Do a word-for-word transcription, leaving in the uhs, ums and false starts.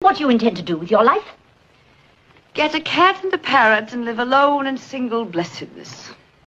What do you intend to do with your life? Get a cat and a parrot and live alone in single blessedness.